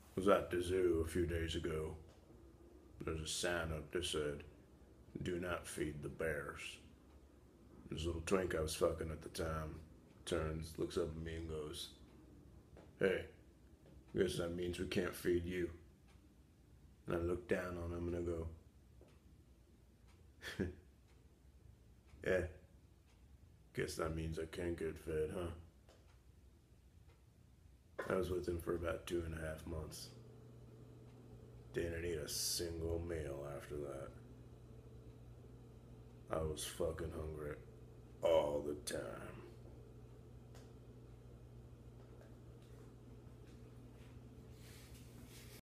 Was at the zoo a few days ago. There's a sign up that said, "Do not feed the bears." This little twink I was fucking at the time turns, looks up at me, and goes, "Hey, guess that means we can't feed you." And I look down on him and I go, "Yeah, guess that means I can't get fed, huh?" I was with him for about 2.5 months. Didn't eat a single meal after that. I was fucking hungry all the time.